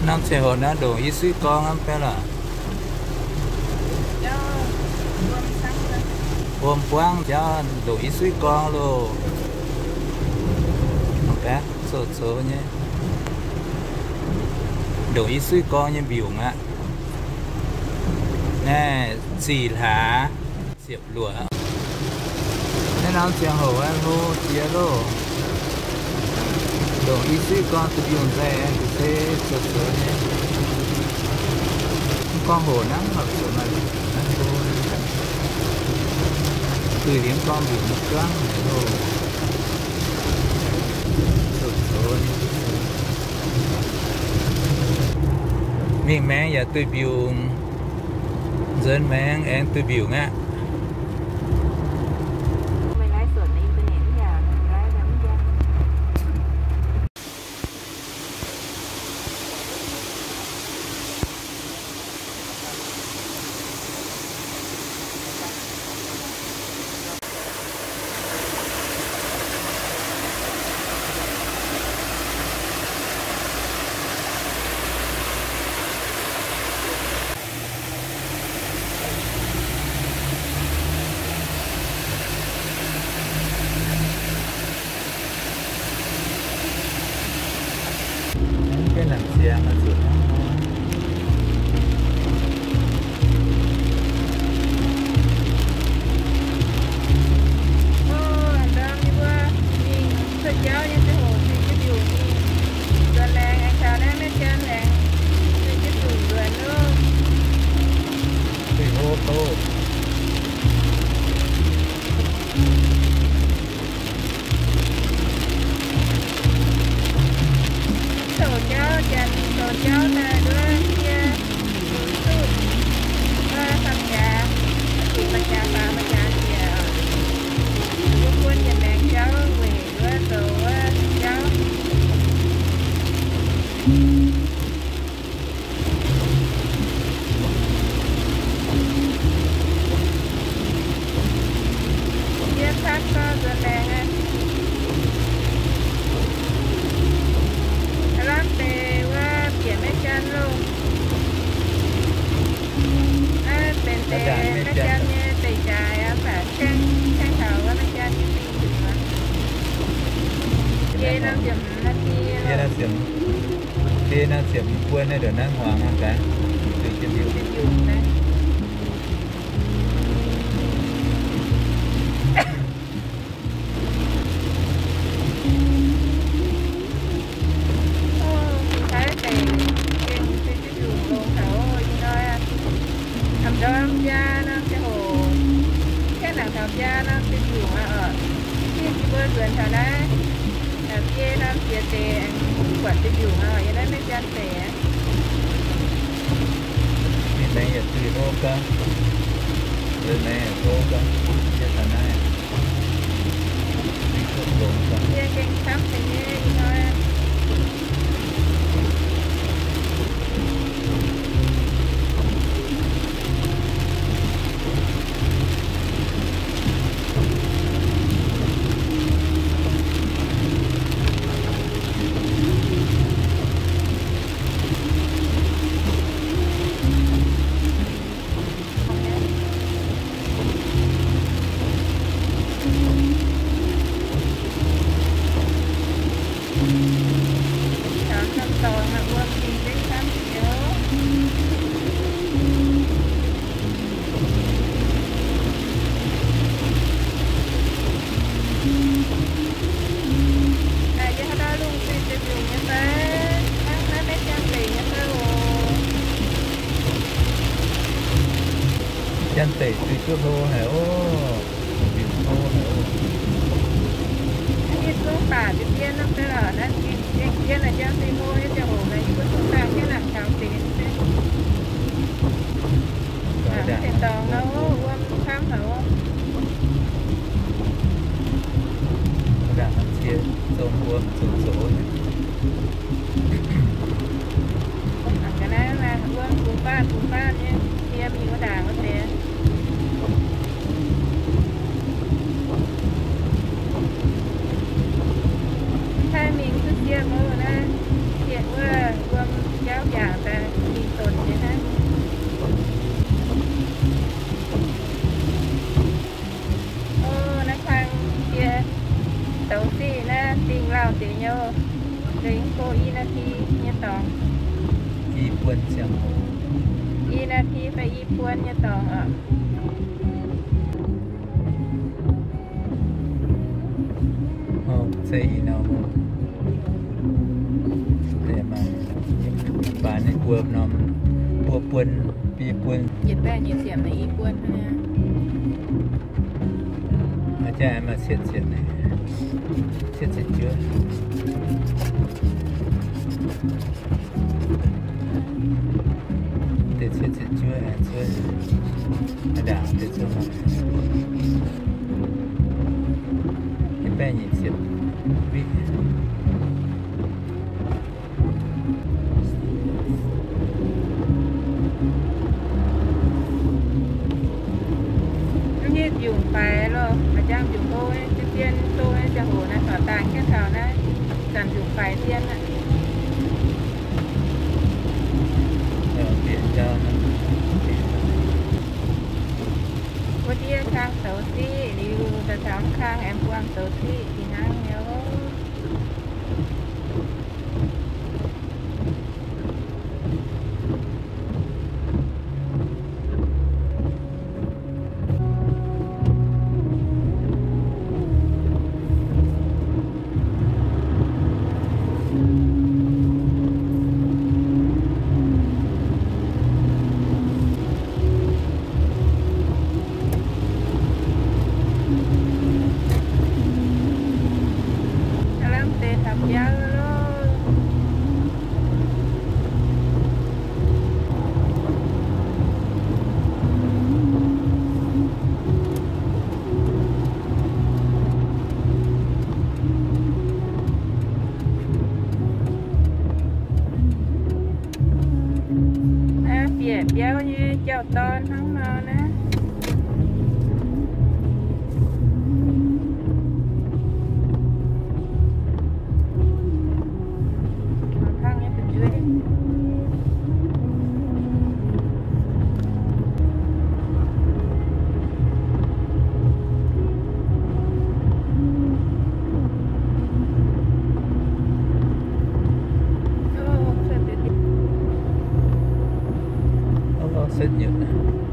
Năm xe hồ nó đồ ít suy con lắm phải là ôm quang cho đồ ít suy con luôn bé số số nhé đồ ít suy con như biểu ngạ nè xì thả diệp lụa nên năm xe hồ ăn hô chia lô đồ ít suy con từ biểu rẻ thế số số nhé con hồ nắng hoặc số này từ điểm con bị một căng rồi miền mang giờ tôi biểu dân mang em tôi biểu ngã cái làm xe mà sửa nó xiêm quên này để năng hoàng hàng cái từ trên yêu này từ đâu cơ từ này đâu cơ cái thằng này đi xuống luôn cơ cái sắm thì nghe thôi chân tể từ trước hô hiểu biểu hô hiểu cái số tả cái kia nó sẽ là nó cái kia là chân tê hô hết cho hồ này cái số tả cái làm sao thì thì toàn nó quên khám hả đã chia tôm buông sổ sổ cái này là quên cũng ba nhé kia mình có đà có thể thay mình cứ chia mơ này chuyện qua quên kéo อย่างแต่มีตนเนี่ยนะโอ้นักทางเกียเต่าซี่นะติงเราติโยถึงโกอีนาทีเนี่ยตองอีปวนเชียงโหอีนาทีไปอีปวนเนี่ยตองอ่ะโอ้เซอีนอโมแต่มาป่าในกลัวน้อมปัวปวนปีปวน nhiệt bè nhiệt xiêm này y quân nha อาจารย์มาเสียดnàyเสียดเยอะเด็ดเสียดเยอะช่วยด่าเด็ดช่วยมาnhiệt bè nhiệtเสียดวิ nhiệt dùng phải rồi mà trang dùng tôi chứ tiên tôiจะhồ này ở tàng cái thảo này cần dùng phải tiên ạ เปลี่ยนเจ้านะ có tia khang xấu xí đi ta thám khang em quang xấu xí thì năng nhớ เดี๋ยวนี้เจ้าตอนทั้งนอนนะข้างนี้เป็นช่วย rất nhiều nè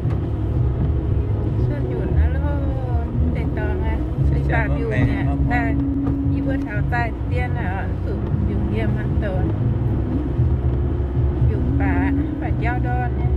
rất nhiều nó lo để tao nghe đi tao biểu nè ta đi bữa thảo tai tiên là sử dụng nghiêm ăn tờ dùng bà và giao đo nhé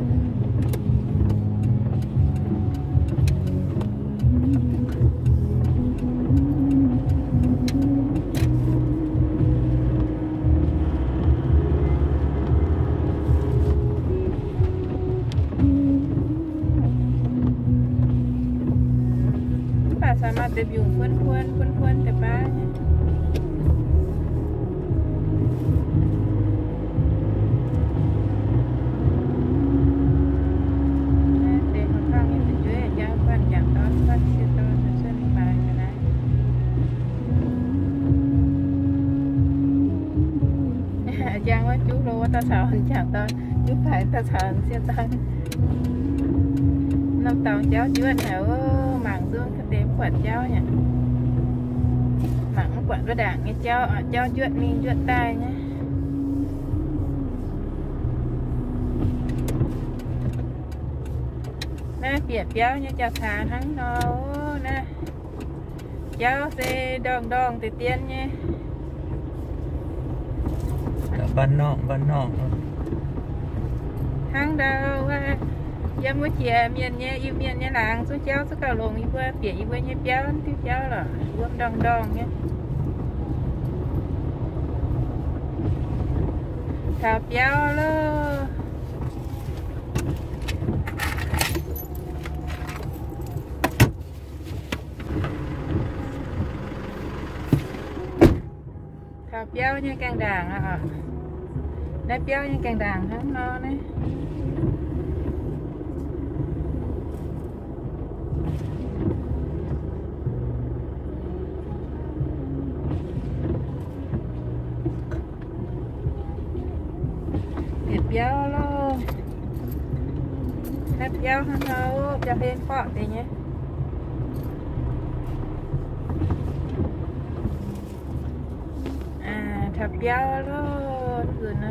sama te biung puan te pa te khang ni te jue ja pan jang ton pan si ton sen pa kana jang wa chú lo ta sao jang ton chú phải ta sao si ton năm tàu cháu chưa nào mảng dương cái đếm quạt cháu nhỉ mảng quạt cái đảng nghe cháu cháu chuyện mình chuyện tai nhé nè biệt cháu như cháu thả thắng đâu nè cháu sẽ đòn đòn từ tiên nhé ban nọ thắng đâu giờ mới chia miền nhé yêu miền nhé làng số cháu số cao lồng yêu quê biển yêu quê nhé cháu tiếp cháu là quân đòn đòn nhé thảo cháu lo thảo cháu nhé càng đàng à đá cháu nhé càng đàng hắn no đấy béo lo thép béo hắn đâu cho lên phọ thì nhé à thép béo lo rồi nè